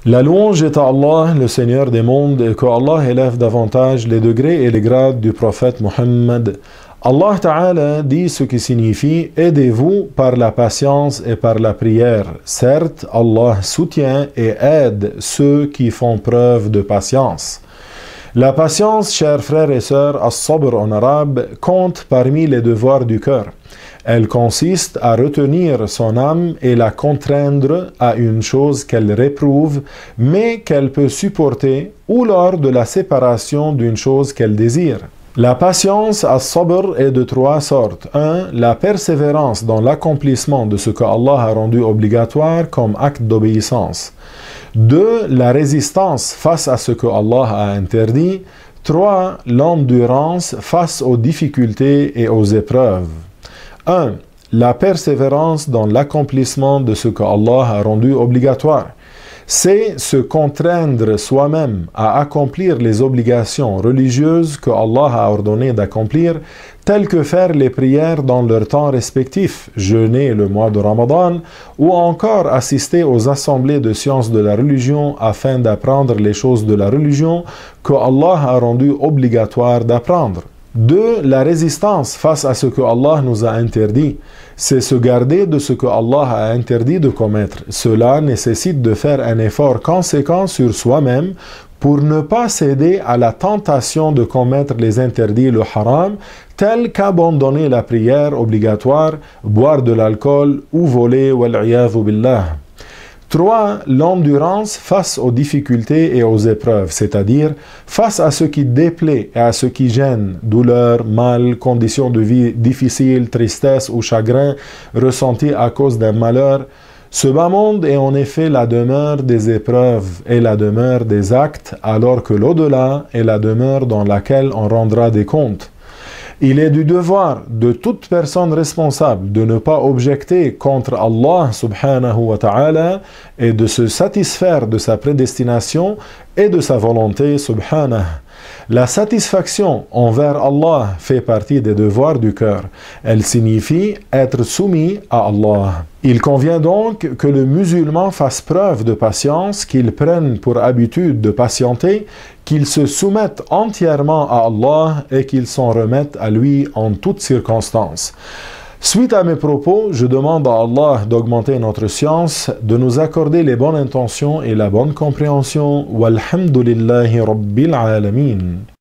La louange est à Allah, le Seigneur des mondes, et que Allah élève davantage les degrés et les grades du prophète Muhammad. Allah Ta'ala dit ce qui signifie « Aidez-vous par la patience et par la prière. Certes, Allah soutient et aide ceux qui font preuve de patience. » La patience, chers frères et sœurs, as-sabr en arabe, compte parmi les devoirs du cœur. Elle consiste à retenir son âme et la contraindre à une chose qu'elle réprouve, mais qu'elle peut supporter, ou lors de la séparation d'une chose qu'elle désire. La patience, as-sabr, est de trois sortes. 1. La persévérance dans l'accomplissement de ce que Allah a rendu obligatoire comme acte d'obéissance. 2. La résistance face à ce que Allah a interdit. 3. L'endurance face aux difficultés et aux épreuves. 1. La persévérance dans l'accomplissement de ce que Allah a rendu obligatoire. C'est se contraindre soi-même à accomplir les obligations religieuses que Allah a ordonné d'accomplir, telles que faire les prières dans leur temps respectif, jeûner le mois de Ramadan, ou encore assister aux assemblées de sciences de la religion afin d'apprendre les choses de la religion que Allah a rendu obligatoire d'apprendre. 2. La résistance face à ce que Allah nous a interdit. C'est se garder de ce que Allah a interdit de commettre. Cela nécessite de faire un effort conséquent sur soi-même pour ne pas céder à la tentation de commettre les interdits, le haram, tels qu'abandonner la prière obligatoire, boire de l'alcool ou voler, wal-'iyadhu billah. 3. L'endurance face aux difficultés et aux épreuves, c'est-à-dire face à ce qui déplaît et à ce qui gêne, douleur, mal, conditions de vie difficiles, tristesse ou chagrin ressentis à cause d'un malheur. Ce bas monde est en effet la demeure des épreuves et la demeure des actes, alors que l'au-delà est la demeure dans laquelle on rendra des comptes. Il est du devoir de toute personne responsable de ne pas objecter contre Allah subhanahu wa ta'ala et de se satisfaire de sa prédestination et de sa volonté subhanahu. La satisfaction envers Allah fait partie des devoirs du cœur. Elle signifie être soumis à Allah. Il convient donc que le musulman fasse preuve de patience, qu'il prenne pour habitude de patienter, qu'il se soumette entièrement à Allah et qu'il s'en remette à lui en toutes circonstances. Suite à mes propos, je demande à Allah d'augmenter notre science, de nous accorder les bonnes intentions et la bonne compréhension. Walhamdulillahi Rabbil Alamin.